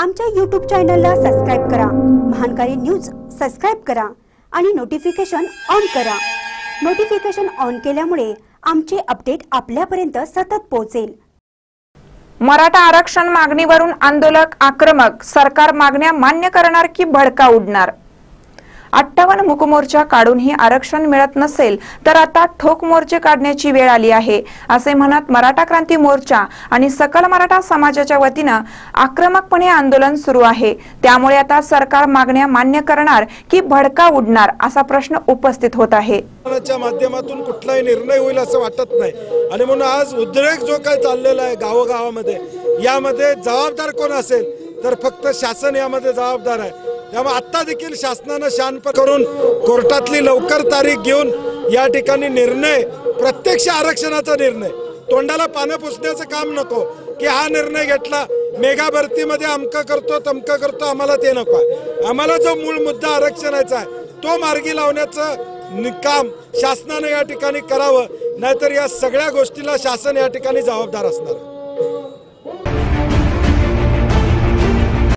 आमच्या YouTube चॅनलला subscribe करा, महानकारी न्यूज सबस्क्राइब करा आणि नोटिफिकेशन ऑन करा। नोटिफिकेशन ऑन केल्यामुळे आमचे अपडेट आपल्यापर्यंत सतत पोहोचेल। मराठा आरक्षण मागणीवरून आंदोलक आक्रमक, सरकार मागण्या मान्य करणार की भडका उडणार? 58 मूकमोर्चा काढूनही आरक्षण मिळत नसेल तर आता ठोक मोर्चे काढण्याची वेळ आली आहे, असे म्हणत मराठा क्रांती मोर्चा आणि सकल मराठा समाजाच्या वतीने आक्रमकपणे आंदोलन सुरू आहे। त्यामुळे आता सरकार मागण्या मान्य करणार की भडका उडणार असा प्रश्न उपस्थित होत आहे। च्या माध्यमातून कुठलाही निर्णय होईल असं वाटत नाही आणि म्हणून आज उद्रेक जो काही चाललेला आहे गावोगावामध्ये, यामध्ये जबाबदार कोण असेल तर फक्त शासन यामध्ये जबाबदार आहे। त्यामुळे आता देखील शासनाने शांत करून कोर्टातली लवकर तारीख घेऊन या ठिकाणी निर्णय, प्रत्यक्ष आरक्षणाचा निर्णय, तोंडाला पानं पुसण्याचं काम नको की हा निर्णय घेतला मेगा भरतीमध्ये अमकं करतो तमकं करतो, आम्हाला ते नको आहे। आम्हाला जो मूळ मुद्दा आरक्षणाचा आहे तो मार्गी लावण्याचं काम शासनाने या ठिकाणी करावं, नाहीतर या सगळ्या गोष्टीला शासन या ठिकाणी जबाबदार असणार।